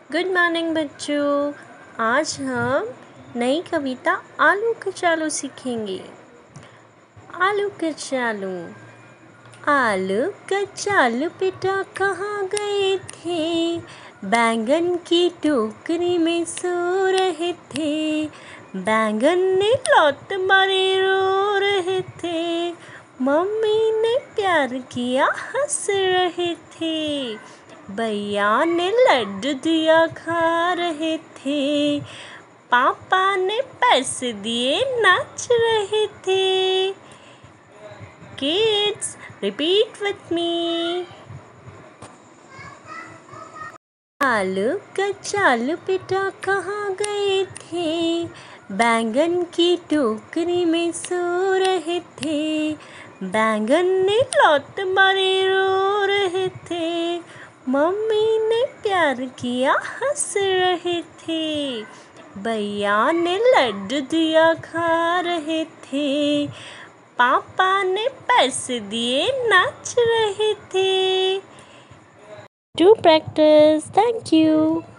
Good morning बच्चों। आज हम नई कविता आलू कचालू सीखेंगे। आलू कचालू। आलू कचालू बेटा कहाँ गए थे? बैंगन की टोकरी में सो रहे थे। बैंगन ने लात मारे रो रहे थे। मम्मी ने प्यार किया हंस रहे थे। भैया ने लड्डू दिया खा रहे थे। पापा ने पैसे दिए नाच रहे थे। Kids, repeat with me. आलू कचालू बेटा कहाँ गए थे? बैंगन की टोकरी में सो रहे थे। बैंगन ने लात मारे रो रहे थे। मम्मी ने प्यार किया हंस रहे थे। भैया ने लड्डू दिया खा रहे थे। पापा ने पैसे दिए नाच रहे थे। Do practice. Thank you.